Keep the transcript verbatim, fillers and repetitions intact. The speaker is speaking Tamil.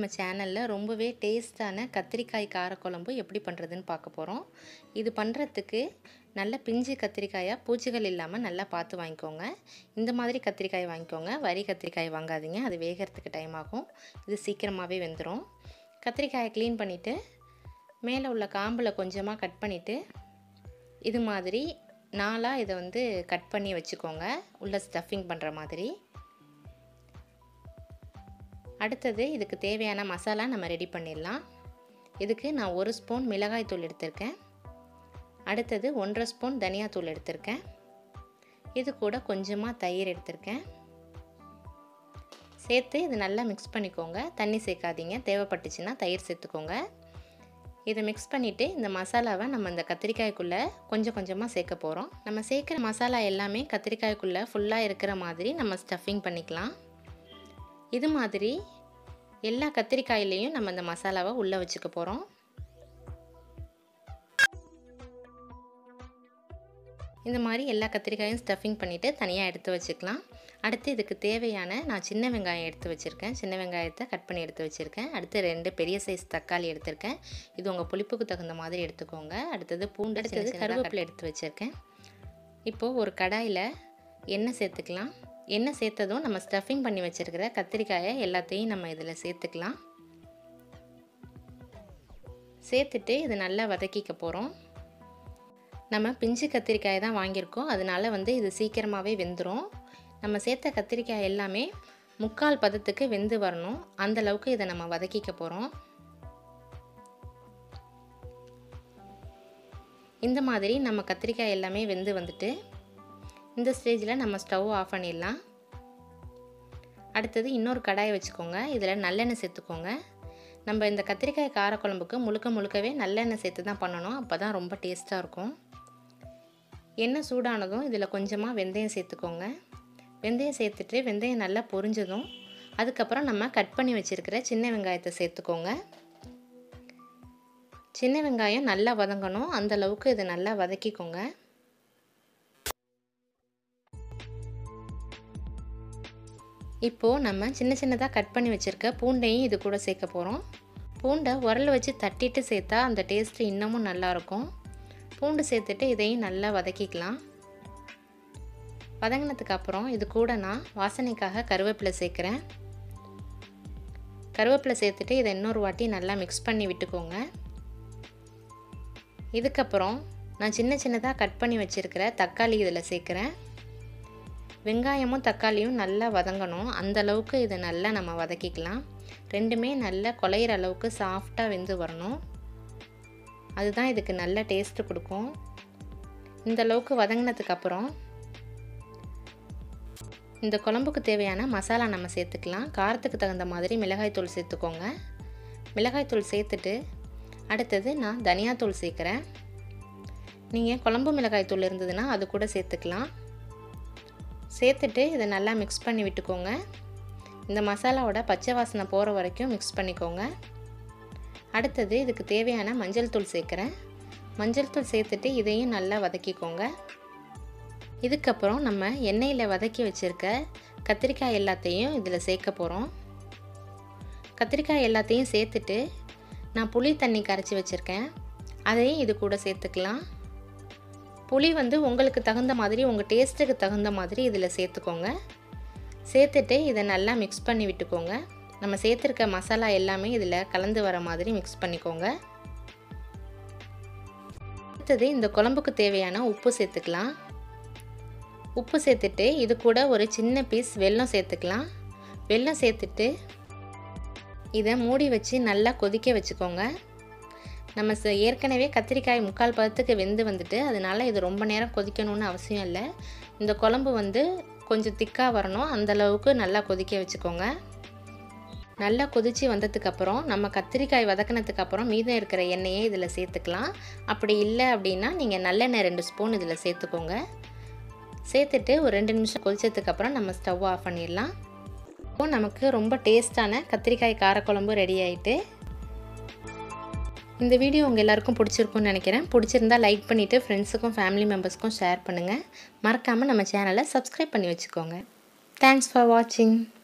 நம்ம சேனலில் ரொம்பவே டேஸ்டான கத்திரிக்காய் காரக்குழம்பு எப்படி பண்ணுறதுன்னு பார்க்க போகிறோம். இது பண்ணுறதுக்கு நல்ல பிஞ்சு கத்திரிக்காயாக பூச்சிகள் இல்லாமல் நல்லா பார்த்து வாங்கிக்கோங்க. இந்த மாதிரி கத்திரிக்காய் வாங்கிக்கோங்க, வரி கத்திரிக்காய் வாங்காதீங்க, அது வேகிறதுக்கு டைம் ஆகும். இது சீக்கிரமாகவே வெந்துடும். கத்திரிக்காயை க்ளீன் பண்ணிவிட்டு மேலே உள்ள காம்பில் கொஞ்சமாக கட் பண்ணிவிட்டு இது மாதிரி நாலாக இதை வந்து கட் பண்ணி வச்சுக்கோங்க, உள்ள ஸ்டஃபிங் பண்ணுற மாதிரி. அடுத்தது இதுக்கு தேவையான மசாலா நம்ம ரெடி பண்ணிடலாம். இதுக்கு நான் ஒரு ஸ்பூன் மிளகாய் தூள் எடுத்திருக்கேன். அடுத்தது ஒன்றரை ஸ்பூன் தனியாத்தூள் எடுத்திருக்கேன். இது கூட கொஞ்சமாக தயிர் எடுத்திருக்கேன். சேர்த்து இது நல்லா மிக்ஸ் பண்ணிக்கோங்க, தண்ணி சேர்க்காதீங்க, தேவைப்பட்டுச்சுன்னா தயிர் சேர்த்துக்கோங்க. இதை மிக்ஸ் பண்ணிவிட்டு இந்த மசாலாவை நம்ம இந்த கத்திரிக்காய்க்குள்ளே கொஞ்சம் கொஞ்சமாக சேர்க்க போகிறோம். நம்ம சேர்க்குற மசாலா எல்லாமே கத்திரிக்காய்க்குள்ளே ஃபுல்லாக இருக்கிற மாதிரி நம்ம ஸ்டஃபிங் பண்ணிக்கலாம். இது மாதிரி எல்லா கத்திரிக்காயிலையும் நம்ம இந்த மசாலாவை உள்ளே வச்சுக்க போகிறோம். இந்த மாதிரி எல்லா கத்திரிக்காயும் ஸ்டஃபிங் பண்ணிவிட்டு தனியாக எடுத்து வச்சுக்கலாம். அடுத்து இதுக்கு தேவையான நான் சின்ன வெங்காயம் எடுத்து வச்சுருக்கேன். சின்ன வெங்காயத்தை கட் பண்ணி எடுத்து வச்சுருக்கேன். அடுத்து ரெண்டு பெரிய சைஸ் தக்காளி எடுத்திருக்கேன். இது உங்கள் புளிப்புக்கு தகுந்த மாதிரி எடுத்துக்கோங்க. அடுத்தது பூண்டு, அடுத்தது கருவேப்பிலை எடுத்து வச்சுருக்கேன். இப்போது ஒரு கடாயில் எண்ணெய் சேர்த்துக்கலாம். எண்ணெய் சேர்த்ததும் நம்ம ஸ்டஃபிங் பண்ணி வச்சுருக்கிற கத்திரிக்காயை எல்லாத்தையும் நம்ம இதில் சேர்த்துக்கலாம். சேர்த்துட்டு இது நல்லா வதக்கிக்க போகிறோம். நம்ம பிஞ்சு கத்திரிக்காய் தான் வாங்கியிருக்கோம், அதனால வந்து இது சீக்கிரமாகவே வெந்துடும். நம்ம சேர்த்த கத்திரிக்காய் எல்லாமே முக்கால் பதத்துக்கு வெந்து வரணும், அந்தளவுக்கு இதை நம்ம வதக்கிக்க போகிறோம். இந்த மாதிரி நம்ம கத்திரிக்காய் எல்லாமே வெந்து வந்துட்டு இந்த ஸ்டேஜில் நம்ம ஸ்டவ் ஆஃப் பண்ணிடலாம். அடுத்தது இன்னொரு கடாயை வச்சுக்கோங்க. இதில் நல்லெண்ணெய் சேர்த்துக்கோங்க. நம்ம இந்த கத்திரிக்காய் காரக்குழம்புக்கு முழுக்க முழுக்கவே நல்லெண்ணெய் சேர்த்து தான் பண்ணணும், அப்போ தான் ரொம்ப டேஸ்ட்டாக இருக்கும். எண்ணெய் சூடானதும் இதில் கொஞ்சமாக வெந்தயம் சேர்த்துக்கோங்க. வெந்தயம் சேர்த்துட்டு வெந்தயம் நல்லா பொரிஞ்சதும் அதுக்கப்புறம் நம்ம கட் பண்ணி வச்சுருக்கிற சின்ன வெங்காயத்தை சேர்த்துக்கோங்க. சின்ன வெங்காயம் நல்லா வதங்கணும், அந்தளவுக்கு இதை நல்லா வதக்கிக்கோங்க. இப்போது நம்ம சின்ன சின்னதாக கட் பண்ணி வச்சுருக்க பூண்டையும் இது கூட சேர்க்க போகிறோம். பூண்டை உரல் வச்சு தட்டிட்டு சேர்த்தா அந்த டேஸ்ட்டு இன்னமும் நல்லாயிருக்கும். பூண்டு சேர்த்துட்டு இதையும் நல்லா வதக்கிக்கலாம். வதங்கினதுக்கு அப்புறம் இது கூட நான் வாசனைக்காக கருவேப்பிலை சேர்க்குறேன். கருவேப்பிலை சேர்த்துட்டு இதை இன்னொரு வாட்டி நல்லா மிக்ஸ் பண்ணி விட்டுக்கோங்க. இதுக்கப்புறம் நான் சின்ன சின்னதாக கட் பண்ணி வச்சுருக்கிற தக்காளி இதில் சேர்க்குறேன். வெங்காயமும் தக்காளியும் நல்லா வதங்கணும், அந்தளவுக்கு இதை நல்லா நம்ம வதக்கிக்கலாம். ரெண்டுமே நல்லா குழையிற அளவுக்கு சாஃப்டாக வெந்து வரணும், அதுதான் இதுக்கு நல்ல டேஸ்ட்டு கொடுக்கும். இந்த அளவுக்கு வதங்கினதுக்கப்புறம் இந்த குழம்புக்கு தேவையான மசாலா நம்ம சேர்த்துக்கலாம். காரத்துக்கு தகுந்த மாதிரி மிளகாய்த்தூள் சேர்த்துக்கோங்க. மிளகாய்த்தூள் சேர்த்துட்டு அடுத்தது நான் தனியாத்தூள் சேர்க்குறேன். நீங்கள் குழம்பு மிளகாய்த்தூள் இருந்ததுன்னா அது கூட சேர்த்துக்கலாம். சேர்த்துட்டு இதை நல்லா மிக்ஸ் பண்ணி விட்டுக்கோங்க. இந்த மசாலாவோட பச்சை வாசனை போகிற வரைக்கும் மிக்ஸ் பண்ணிக்கோங்க. அடுத்தது இதுக்கு தேவையான மஞ்சள் தூள் சேர்க்குறேன். மஞ்சள் தூள் சேர்த்துட்டு இதையும் நல்லா வதக்கிக்கோங்க. இதுக்கப்புறம் நம்ம எண்ணெயில் வதக்கி வச்சுருக்க கத்திரிக்காய் எல்லாத்தையும் இதில் சேர்க்க போகிறோம். கத்திரிக்காய் எல்லாத்தையும் சேர்த்துட்டு நான் புளி தண்ணி கரைச்சி வச்சுருக்கேன், அதையும் இது கூட சேர்த்துக்கலாம். புளி வந்து உங்களுக்கு தகுந்த மாதிரி, உங்கள் டேஸ்ட்டுக்கு தகுந்த மாதிரி இதில் சேர்த்துக்கோங்க. சேர்த்துட்டு இதை நல்லா மிக்ஸ் பண்ணி விட்டுக்கோங்க. நம்ம சேர்த்துருக்க மசாலா எல்லாமே இதில் கலந்து வர மாதிரி மிக்ஸ் பண்ணிக்கோங்க. அடுத்தது இந்த குழம்புக்கு தேவையான உப்பு சேர்த்துக்கலாம். உப்பு சேர்த்துட்டு இது கூட ஒரு சின்ன பீஸ் வெல்லம் சேர்த்துக்கலாம். வெல்லம் சேர்த்துட்டு இதை மூடி வச்சு நல்லா கொதிக்க வச்சுக்கோங்க. நம்ம ஏற்கனவே கத்திரிக்காய் முக்கால் பதத்துக்கு வெந்து வந்துட்டு, அதனால் இது ரொம்ப நேரம் கொதிக்கணும்னு அவசியம் இல்லை. இந்த குழம்பு வந்து கொஞ்சம் திக்காக வரணும், அந்தளவுக்கு நல்லா கொதிக்க வச்சுக்கோங்க. நல்லா கொதித்து வந்ததுக்கப்புறம் நம்ம கத்திரிக்காய் வதக்கினதுக்கப்புறம் மீதம் இருக்கிற எண்ணெயை இதில் சேர்த்துக்கலாம். அப்படி இல்லை அப்படின்னா நீங்கள் நல்லெண்ணெய் ரெண்டு ஸ்பூன் இதில் சேர்த்துக்கோங்க. சேர்த்துட்டு ஒரு ரெண்டு நிமிஷம் கொதிச்சதுக்கப்புறம் நம்ம ஸ்டவ் ஆஃப் பண்ணிடலாம். இப்போ நமக்கு ரொம்ப டேஸ்டான கத்திரிக்காய் காரக்குழம்பு ரெடி ஆகிட்டு. இந்த வீடியோ உங்கள் எல்லாருக்கும் பிடிச்சிருக்கும்னு நினைக்கிறேன். பிடிச்சிருந்தா லைக் பண்ணிவிட்டு ஃப்ரெண்ட்ஸுக்கும் ஃபேமிலி மெம்பர்ஸ்க்கும் ஷேர் பண்ணுங்கள். மறக்காமல் நம்ம சேனலை சப்ஸ்கிரைப் பண்ணி வச்சுக்கோங்க. தேங்க்ஸ் ஃபார் வாட்சிங்.